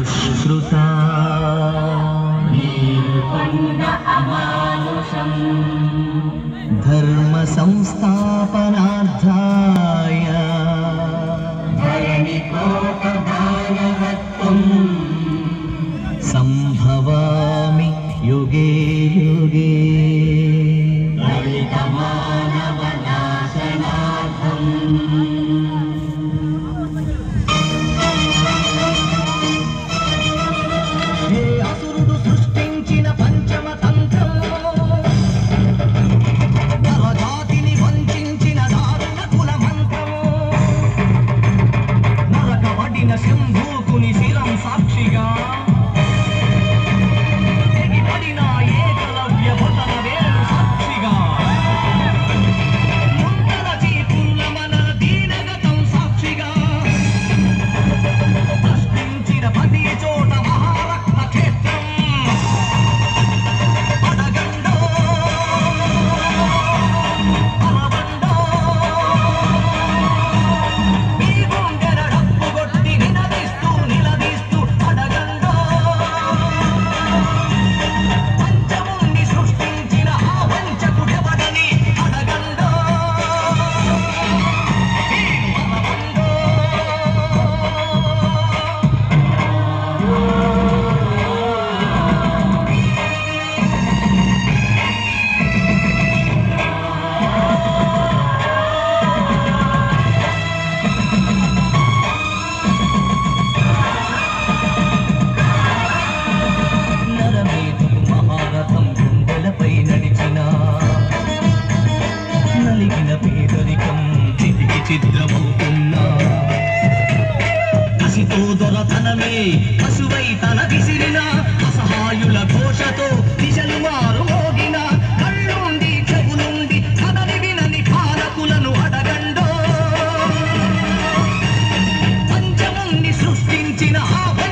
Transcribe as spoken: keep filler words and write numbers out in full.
దుష్కృతా ధర్మ సంస్థాపనార్థాయ సంభవామి యుగే యుగే శంభూకుని శిరం సాక్షిగా తెగిపడిన ఏకలవ్య భటన వేలు సాక్షిగా ముందర చీపుల మన దీనగతం సాక్షిగా ప్రశ్నించిన ప్రతి చోట మహారక్త క్షేత్రం అడగండో అలబండో మీ గుండెల డప్పు కొట్టి నినదిస్తూ నిలదీస్తూ అడగండో పంచముని సృష్టించిన ఆ వంచకుడెవడని అడగండో నరమేధకు మహారథం గుండెలపై నడిచిన నలిగిన పేదరికం చితికి చిద్రమవుతున్నా కసితో దొరతనమే పశువై తల విసిరిన అసహాయుల ఘోషతో దిశలు మారు మోగిన కళ్ళుండి చెవులుండి కదలి వినని పాలకులను అడగండో పంచముని సృష్టించిన ఆ